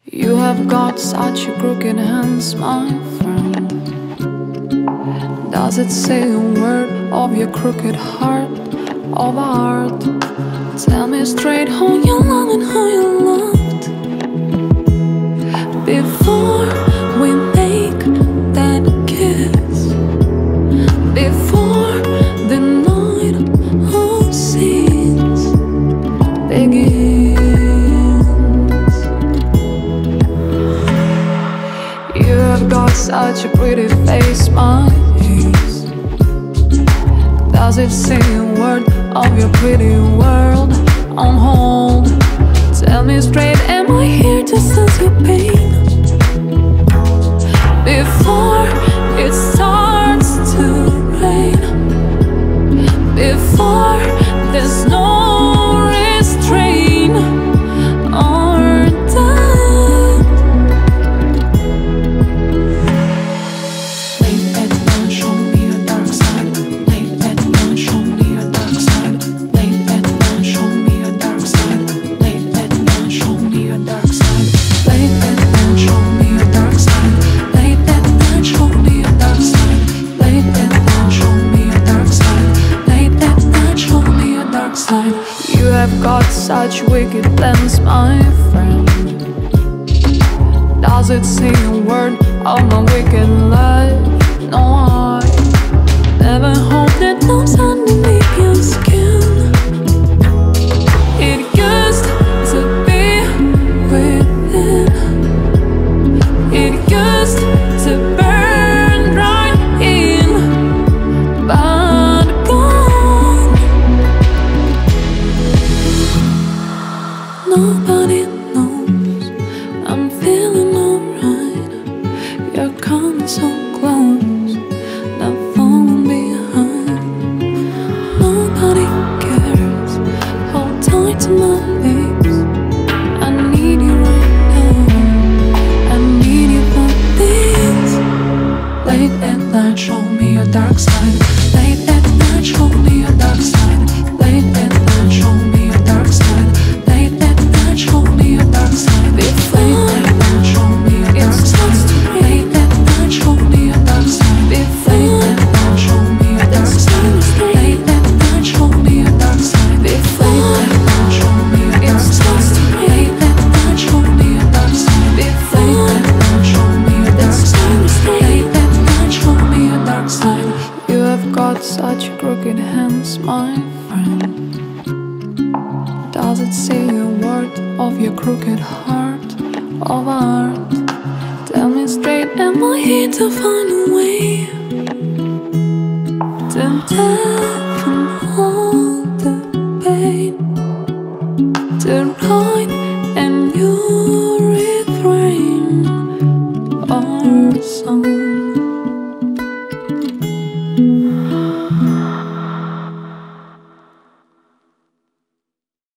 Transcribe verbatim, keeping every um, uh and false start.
You have got such a crooked hands, my friend. Does it say a word of your crooked heart of art? Tell me straight how you love and how you loved before we make that kiss, before the night of scenes begins. You have got such a pretty face, my face. Does it say a word of your pretty world on hold? Tell me straight, am I here to sense your pain before it starts to rain, before there's no restraint or doubt? Late at night, show me your dark side. Late at night, show me your dark side. Late at night, show me your dark side. Late at night, show me your dark side. Late at night, show me your dark side. Late at night, show me your dark side. Late at night, show me your dark side. Late at night, show me your dark side. You have got such wicked plans, my friend. Does it say a word of my wicked life? No, I never hope that comes underneath your skin. It used to be within. It used to burn right in, but gone. Nobody knows I'm feeling alright. You're coming so close, not falling behind. Nobody cares, hold tight to my lips. I need you right now, I need you for this. Late at night, show me your dark side. Late at night, show me your dark side. Late at night, show me your dark side. Late at night, show me your dark side. Late at night, show me your dark side. Late at night, show me your dark side. Late at night, show me your dark side. Late at night, show me your dark side. Late at night, show me your dark side. Late at night, show me your dark side. Late at night, show me your dark side. Late at night, show me your dark side. You have got such crooked hands, my friend. Does it say a word of your crooked heart of art? Tell me straight, am I here to find a way to deafen all the pain, to write a new refrain or song?